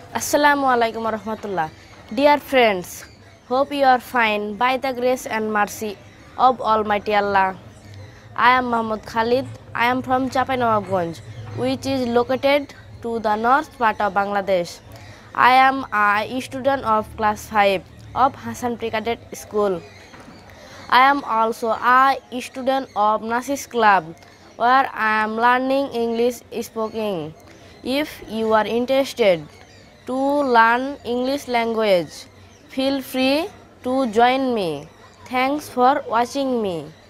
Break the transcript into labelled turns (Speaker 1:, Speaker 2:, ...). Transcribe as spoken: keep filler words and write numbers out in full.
Speaker 1: Assalamualaikum warahmatullah. Dear friends, hope you are fine by the grace and mercy of Almighty Allah. I am Muhammad Khaled. I am from Chapanawabganj, which is located to the north part of Bangladesh. I am a student of class five of Hasan Pre-cadet school. I am also a student of Nasirs club, where I am learning English speaking. If you are interested to learn English language, feel free to join me. Thanks for watching me.